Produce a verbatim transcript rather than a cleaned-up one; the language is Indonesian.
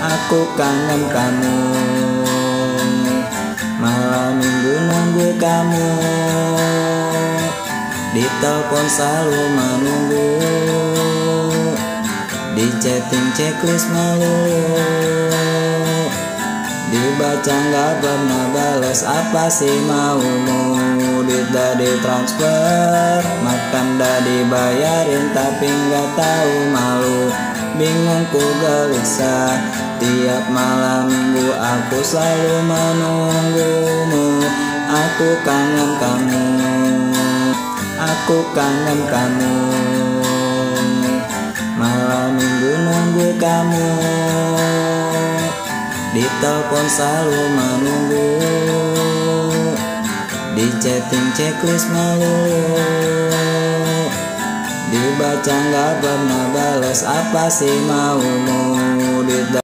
Aku kangen kamu, malam minggu nunggu kamu, di telepon selalu menunggu, di chatting checklist melulu, dibaca nggak pernah balas. Apa sih maumu? Duit dah ditransfer, makan dah dibayarin, tapi nggak tahu malu. Bingung ku gelisah, tiap malam minggu aku selalu menunggumu. Aku kangen kamu, aku kangen kamu, malam minggu nunggu kamu, di telepon selalu menunggu, di chatting checklist melulu, dibaca nggak pernah balas. Apa sih maumu? Duit